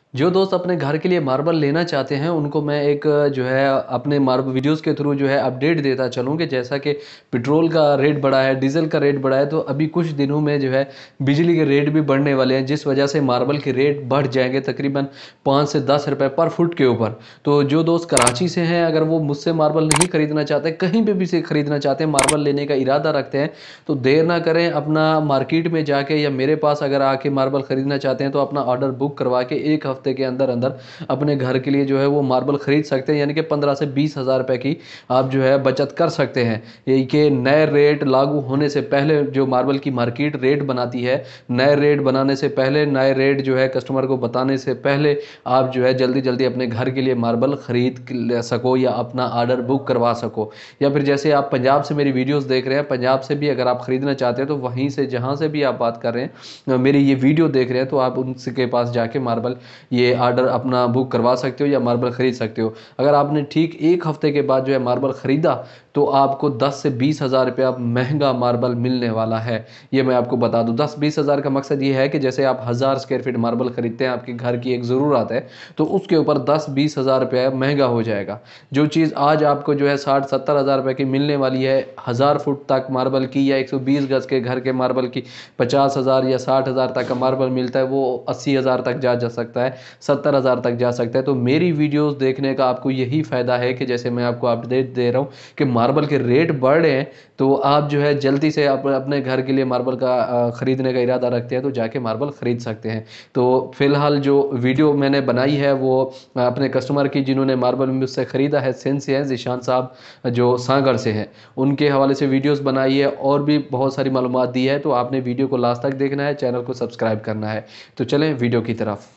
जो दोस्त अपने घर के लिए मार्बल लेना चाहते हैं उनको मैं एक जो है अपने मार्बल वीडियोस के थ्रू जो है अपडेट देता चलूँ कि जैसा कि पेट्रोल का रेट बढ़ा है, डीजल का रेट बढ़ा है, तो अभी कुछ दिनों में जो है बिजली के रेट भी बढ़ने वाले हैं, जिस वजह से मार्बल के रेट बढ़ जाएंगे तकरीबन 5 से 10 रुपए पर फुट के ऊपर। तो जो दोस्त कराची से हैं, अगर वो मुझसे मार्बल नहीं खरीदना चाहते, कहीं पे भी से खरीदना चाहते हैं, मार्बल लेने का इरादा रखते हैं, तो देर ना करें, अपना मार्केट में जाके या मेरे पास अगर आके मार्बल खरीदना चाहते हैं तो अपना ऑर्डर बुक करवा के 1 हफ्ते के अंदर अंदर अपने घर के लिए जो है वो मार्बल खरीद सकते हैं। यानी कि 15 से 20 हज़ार रुपए की आप जो है बचत कर सकते हैं। ये कि नए रेट लागू होने से पहले जो मार्बल की मार्केट रेट बनाती है, नए रेट बनाने से पहले, नए रेट जो है कस्टमर को बताने से पहले आप जो है जल्दी जल्दी अपने घर के लिए मार्बल खरीद सको या अपना ऑर्डर बुक करवा सको। या फिर जैसे आप पंजाब से मेरी वीडियोस देख रहे हैं, पंजाब से भी अगर आप खरीदना चाहते हैं तो वहीं से जहां से भी आप बात कर रहे हैं, मेरी ये वीडियो देख रहे हैं, तो आप उनके पास जाके मार्बल ये ऑर्डर अपना बुक करवा सकते हो या मार्बल खरीद सकते हो। अगर आपने ठीक 1 हफ्ते के बाद जो है मार्बल खरीदा तो आपको 10 से 20 हज़ार रुपया महंगा मार्बल मिलने वाला है। ये मैं आपको बता दूं, 10-20 हज़ार का मकसद ये है कि जैसे आप 1000 स्क्वायर फीट मार्बल खरीदते हैं, आपके घर की एक ज़रूरत है, तो उसके ऊपर 10-20 हज़ार रुपया महंगा हो जाएगा। जो चीज़ आज आपको जो है 60-70 हज़ार रुपये की मिलने वाली है 1000 फुट तक मार्बल की, या 120 गज के घर के मार्बल की 50 हज़ार या 60 हज़ार तक का मार्बल मिलता है, वो 80 हज़ार तक जा सकता है, 70 हज़ार तक जा सकता है। तो मेरी वीडियोस देखने का आपको यही फ़ायदा है कि जैसे मैं आपको अपडेट दे रहा हूँ कि मार्बल के रेट बढ़ रहे हैं, तो आप जो है जल्दी से अपने घर के लिए मार्बल का ख़रीदने का इरादा रखते हैं तो जाके मार्बल ख़रीद सकते हैं। तो फ़िलहाल जो वीडियो मैंने बनाई है वो अपने कस्टमर की, जिन्होंने मार्बल मुझसे ख़रीदा है, सिंध से हैं, ज़ीशान साहब जो सांगड़ से हैं, उनके हवाले से वीडियोस बनाई है और भी बहुत सारी मालूमात दी है। तो आपने वीडियो को लास्ट तक देखना है, चैनल को सब्सक्राइब करना है। तो चलें वीडियो की तरफ।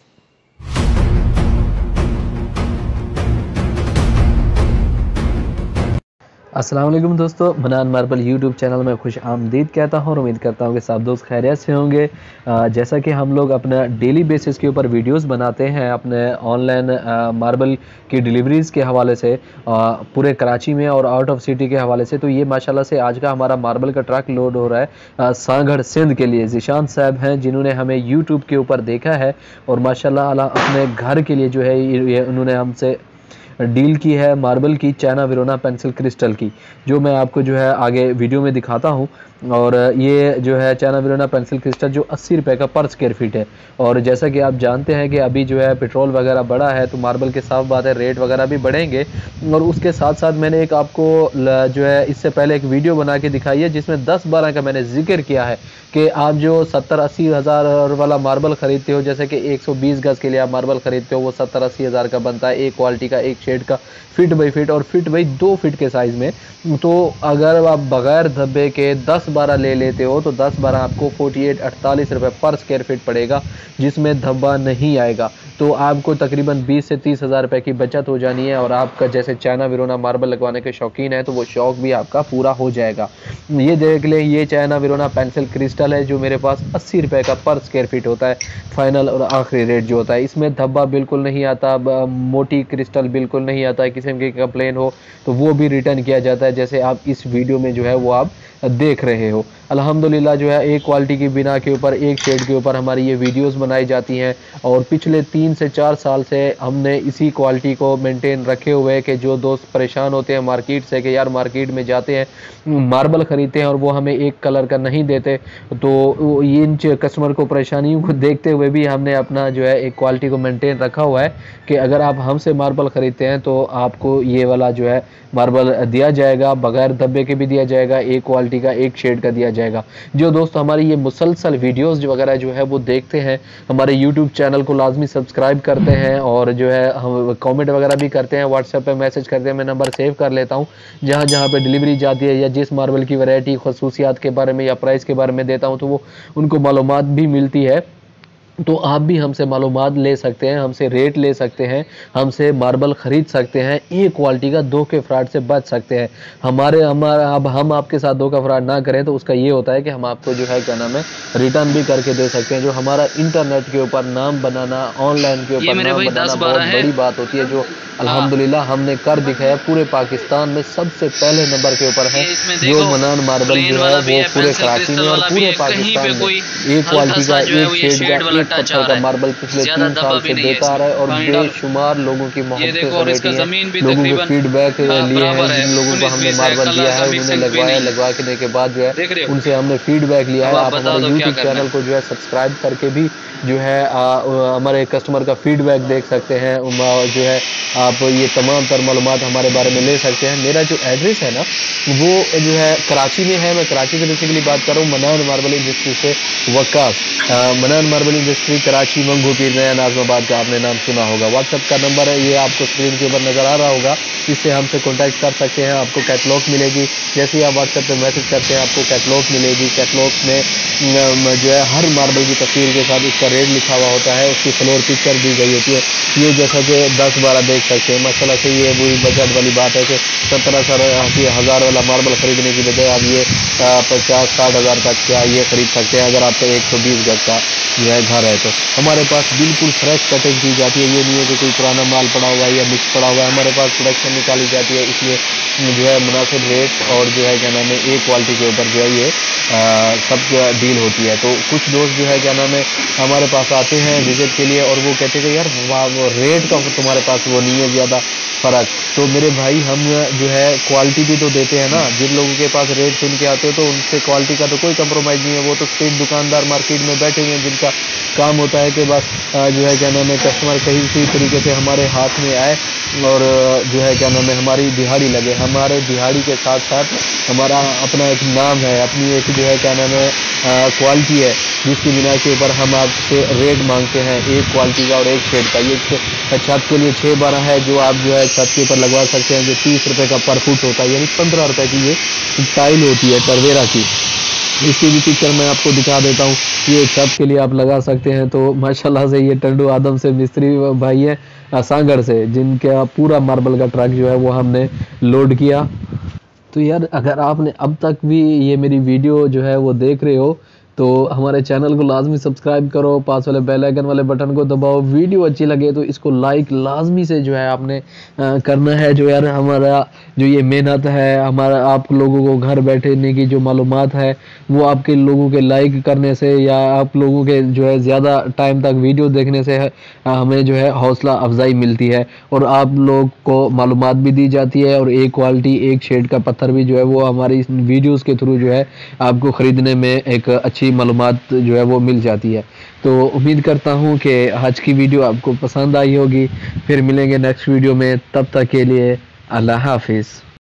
अस्सलाम वालेकुम दोस्तों, मनान मार्बल यूट्यूब चैनल में खुश आमदीद कहता हूँ और उम्मीद करता हूँ कि सब दोस्त खैरियत से होंगे। जैसा कि हम लोग अपना डेली बेसिस के ऊपर वीडियोस बनाते हैं अपने ऑनलाइन मार्बल की डिलीवरीज़ के हवाले से पूरे कराची में और आउट ऑफ सिटी के हवाले से, तो ये माशाल्लाह से आज का हमारा मार्बल का ट्रक लोड हो रहा है सांगड़ सिंध के लिए। ज़ीशान साहब हैं जिन्होंने हमें यूट्यूब के ऊपर देखा है और माशाल्लाह अपने घर के लिए जो है ये उन्होंने हमसे डील की है मार्बल की, चाइना वेरोना पेंसिल क्रिस्टल की, जो मैं आपको जो है आगे वीडियो में दिखाता हूँ। और ये जो है चाइना वेरोना पेंसिल क्रिस्टल जो 80 रुपये का पर स्क्वायर फीट है। और जैसा कि आप जानते हैं कि अभी जो है पेट्रोल वगैरह बढ़ा है, तो मार्बल के साफ बात है रेट वगैरह भी बढ़ेंगे। और उसके साथ साथ मैंने एक आपको जो है इससे पहले एक वीडियो बना के दिखाई है जिसमें 10-12 का मैंने जिक्र किया है कि आप जो 70-80 हज़ार वाला मार्बल ख़रीदते हो, जैसे कि 120 गज़ के लिए आप मार्बल ख़रीदते हो, वो 70-80 हज़ार का बनता है, एक क्वालिटी का, एक शेड का, फिट बाई फिट और फिट बाई 2 फीट के साइज़ में। तो अगर आप बगैर धब्बे के 10-12 ले लेते हो तो 10-12 आपको 48-48 रुपये पर स्क्वायर फीट पड़ेगा, जिसमें धब्बा नहीं आएगा। तो आपको तकरीबन 20 से 30 हज़ार रुपये की बचत हो जानी है। और आपका जैसे चाइना वेरोना मार्बल लगवाने के शौकीन है तो वो शौक भी आपका पूरा हो जाएगा। ये देख ले, ये चाइना वेरोना पेंसिल क्रिस्टल है जो मेरे पास 80 रुपये का पर स्क्वायर फीट होता है, फाइनल और आखिरी रेट जो होता है। इसमें धब्बा बिल्कुल नहीं आता, मोटी क्रिस्टल बिल्कुल नहीं आता है, किसी की कंप्लेन हो तो वो भी रिटर्न किया जाता है, जैसे आप इस वीडियो में जो है वो आप देख रहे हो। अल्हम्दुलिल्लाह जो है एक क्वालिटी की बिना के ऊपर, एक शेड के ऊपर हमारी ये वीडियोस बनाई जाती हैं और पिछले 3 से 4 साल से हमने इसी क्वालिटी को मेंटेन रखे हुए है कि जो दोस्त परेशान होते हैं मार्केट से कि यार मार्केट में जाते हैं मार्बल ख़रीदते हैं और वो हमें एक कलर का नहीं देते, तो इन कस्टमर को परेशानियों को देखते हुए भी हमने अपना जो है एक क्वालिटी को मेंटेन रखा हुआ है कि अगर आप हमसे मार्बल ख़रीदते हैं तो आपको ये वाला जो है मार्बल दिया जाएगा, बगैर धब्बे के भी दिया जाएगा, एक क्वालिटी का, एक शेड का दिया जाएगा। जो दोस्त हमारी ये मुसलसल वीडियोस वगैरह जो है वो देखते हैं, हमारे यूट्यूब चैनल को लाजमी सब्सक्राइब करते हैं और जो है हम कमेंट वगैरह भी करते हैं, व्हाट्सएप पे मैसेज करते हैं, मैं नंबर सेव कर लेता हूँ, जहाँ जहाँ पे डिलीवरी जाती है या जिस मार्बल की वैरायटी, खसूसियात के बारे में या प्राइस के बारे में देता हूँ तो वो उनको मालूमात भी मिलती है। तो आप भी हमसे मालूमात ले सकते हैं, हमसे रेट ले सकते हैं, हमसे मार्बल ख़रीद सकते हैं, एक क्वालिटी का धोखे फ्रॉड से बच सकते हैं। अब हम आपके साथ धोखा फ्रॉड ना करें तो उसका ये होता है कि हम आपको जो है क्या नाम है रिटर्न भी करके दे सकते हैं। जो हमारा इंटरनेट के ऊपर नाम बनाना, ऑनलाइन के ऊपर नाम बनाना बहुत बड़ी बात होती है, जो अल्हम्दुलिल्लाह हमने कर दिखाया। पूरे पाकिस्तान में सबसे पहले नंबर के ऊपर है जो मनान मार्बल जो है वो पूरे कराची में और पूरे पाकिस्तान में एक क्वालिटी का, एक शेड का, इस पत्थर का मार्बल पिछले 3 साल से देता रहा है और बेशुमार लोगों की मोहब्बतें समेटी हैं, लोगों के फीडबैक लिए हैं। जिन लोगों को हमने मार्बल दिया है उन्होंने लगवाने के बाद जो है उनसे हमने फीडबैक लिया है। आप हमारे यूट्यूब चैनल को जो है सब्सक्राइब करके भी जो है हमारे कस्टमर का फीडबैक देख सकते हैं। जो है आप ये तमाम तर मालूमात हमारे बारे में ले सकते हैं। मेरा जो एड्रेस है ना वो जो है कराची में है। मैं कराची से बेसिकली बात कर रहा हूँ, मनान मार्बल इंडस्ट्री से वक्कास। मनान मार्बल इंडस्ट्री कराची मंगू पीर नया नाज़माबाद का आपने नाम सुना होगा। व्हाट्सएप का नंबर है, ये आपको स्क्रीन के ऊपर नज़र आ रहा होगा, इससे हमसे कॉन्टैक्ट कर सकते हैं। आपको कैटलॉग मिलेगी, जैसे ही आप व्हाट्सएप पर मैसेज करते हैं आपको कैटलॉग मिलेगी। कैटलॉग में जो है हर मार्बल की तस्वीर के साथ उसका रेट लिखा हुआ होता है, उसकी फ्लोर पिक्चर दी गई होती है। ये जैसा कि 10-12 देख सकते हैं माशाल्लाह से। ये वही बजट वाली बात है कि 70-80 हज़ार वाला मार्बल खरीदने की बजाय आप ये 50-60 हज़ार तक क्या ये खरीद सकते हैं अगर आपका 120 गज का जो है घर है। तो हमारे पास बिल्कुल फ्रेश कटिंग की जाती है। ये नहीं है कि कोई पुराना माल पड़ा हुआ है या मिक्स पड़ा हुआ है। हमारे पास प्रोडक्शन निकाली जाती है, इसलिए जो है मुनासिब रेट और जो है क्या नाम है एक क्वालिटी के ऊपर जो है ये सब डील होती है। तो कुछ दोस्त जो है क्या नाम है हमारे पास आते हैं विजिट के लिए और वो कहते हैं कि यार वो रेट का तुम्हारे पास वो नहीं है ज़्यादा फ़र्क। तो मेरे भाई हम जो है क्वालिटी भी तो देते हैं ना। जिन लोगों के पास रेट सुन के आते हो तो उनसे क्वालिटी का तो कोई कंप्रोमाइज़ नहीं है। वो तो स्ट्रीट दुकानदार मार्केट में बैठे हुए हैं जिनका काम होता है कि बस जो है क्या नाम है कस्टमर कहीं सी तरीके से हमारे हाथ में आए और जो है क्या नाम है हमारी दिहाड़ी लगे। हमारे दिहाड़ी के साथ साथ हमारा अपना एक नाम है, अपनी एक जो है क्या नाम है क्वालिटी है, जिसकी बिना के ऊपर हम आपसे रेट मांगते हैं एक क्वालिटी का और एक शेड का। ये छत के लिए 6-12 है जो आप जो है छत के ऊपर लगवा सकते हैं, जो 30 रुपये का पर फुट होता है, यानी 15 रुपये की ये टाइल होती है टरवेरा की। इसकी भी पिक्चर मैं आपको दिखा देता हूँ। ये छत के लिए आप लगा सकते हैं। तो माशाल्लाह से ये टंडू आदम से मिस्त्री भाई है सांगड़ से, जिनका पूरा मार्बल का ट्रक जो है वो हमने लोड किया। तो यार अगर आपने अब तक भी ये मेरी वीडियो जो है वो देख रहे हो तो हमारे चैनल को लाजमी सब्सक्राइब करो, पास वाले बेल आइकन वाले बटन को दबाओ। वीडियो अच्छी लगे तो इसको लाइक लाजमी से जो है आपने करना है। जो यार हमारा जो ये मेहनत है, हमारा आप लोगों को घर बैठने की जो मालूमात है वो आपके लोगों के लाइक करने से या आप लोगों के जो है ज़्यादा टाइम तक वीडियो देखने से हमें जो है हौसला अफजाई मिलती है और आप लोग को मालूमात भी दी जाती है और एक क्वालिटी एक शेड का पत्थर भी जो है वो हमारी वीडियोज़ के थ्रू जो है आपको ख़रीदने में एक अच्छी मालूमात जो है वो मिल जाती है। तो उम्मीद करता हूँ कि आज की वीडियो आपको पसंद आई होगी। फिर मिलेंगे नेक्स्ट वीडियो में, तब तक के लिए अल्लाह हाफिज़।